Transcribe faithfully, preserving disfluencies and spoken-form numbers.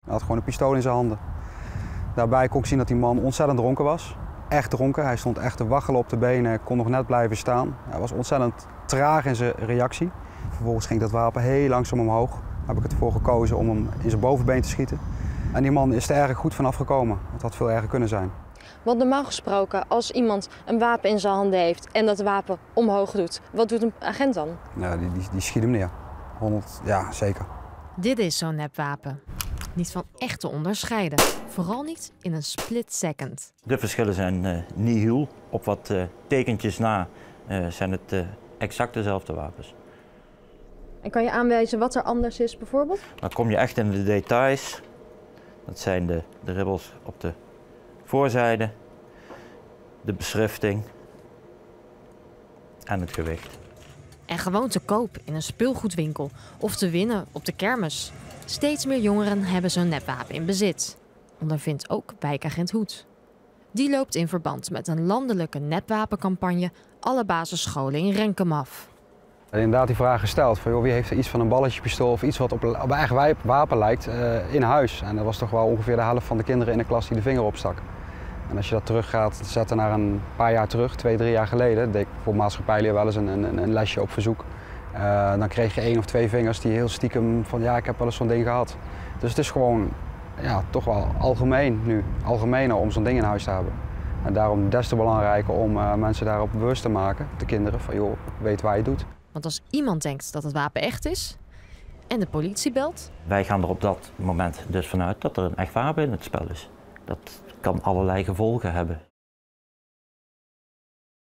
Hij had gewoon een pistool in zijn handen. Daarbij kon ik zien dat die man ontzettend dronken was. Echt dronken. Hij stond echt te waggelen op de benen, kon nog net blijven staan. Hij was ontzettend traag in zijn reactie. Vervolgens ging dat wapen heel langzaam omhoog. Daar heb ik ervoor gekozen om hem in zijn bovenbeen te schieten. En die man is er erg goed vanaf gekomen. Het had veel erger kunnen zijn. Want normaal gesproken, als iemand een wapen in zijn handen heeft en dat wapen omhoog doet, wat doet een agent dan? Ja, die, die, die schiet hem neer. honderd, ja, zeker. Dit is zo'n nepwapen. Niet van echt te onderscheiden. Vooral niet in een split second. De verschillen zijn uh, nihil. Op wat uh, tekentjes na uh, zijn het uh, exact dezelfde wapens. En kan je aanwijzen wat er anders is bijvoorbeeld? Dan kom je echt in de details. Dat zijn de, de ribbels op de voorzijde, de beschrifting en het gewicht. En gewoon te koop in een speelgoedwinkel of te winnen op de kermis. Steeds meer jongeren hebben zo'n nepwapen in bezit. Ondervindt ook wijkagent Hoed. Die loopt in verband met een landelijke nepwapencampagne alle basisscholen in Renkum af. Inderdaad die vraag gesteld van joh, wie heeft er iets van een balletjepistool of iets wat op een eigen wapen lijkt uh, in huis. En dat was toch wel ongeveer de helft van de kinderen in de klas die de vinger opstak. En als je dat terug gaat zetten naar een paar jaar terug, twee, drie jaar geleden, deed ik voor maatschappijleer wel eens een, een, een lesje op verzoek. Uh, dan kreeg je één of twee vingers die heel stiekem van ja, ik heb wel eens zo'n ding gehad. Dus het is gewoon ja, toch wel algemeen nu, algemener om zo'n ding in huis te hebben. En daarom des te belangrijker om uh, mensen daarop bewust te maken, de kinderen, van joh, weet waar je het doet. Want als iemand denkt dat het wapen echt is en de politie belt... Wij gaan er op dat moment dus vanuit dat er een echt wapen in het spel is. Dat kan allerlei gevolgen hebben.